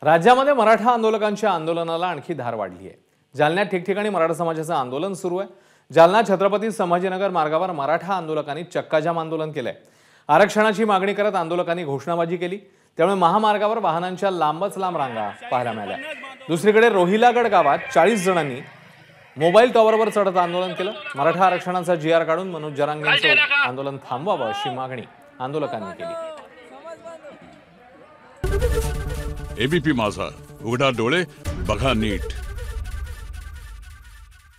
राज्यामध्ये मराठा आंदोलकांच्या आंदोलनाला आणखी धार वाढली आहे। जालन्यात ठिकठिकाणी मराठा समाजाचं आंदोलन सुरू आहे। जालना छत्रपती संभाजीनगर मार्गावर मराठा आंदोलकांनी चक्काजाम आंदोलन केलंय। आरक्षणाची मागणी करत आंदोलकांनी घोषणाबाजी केली, त्यामुळे महामार्गावर वाहनांच्या लांबच लांब रांगा पाहायला मिळाल्या। दुसरीकडे रोहिलागड गावात 40 जणांनी मोबाईल टॉवरवर चढत आंदोलन केलं। मराठा आरक्षणाचा जीआर काढून मनोज जरांगेंचं आंदोलन थांबवावं अशी मागणी आंदोलकांनी केली। एबीपी माझा, उघडा डोळे बघा नीट।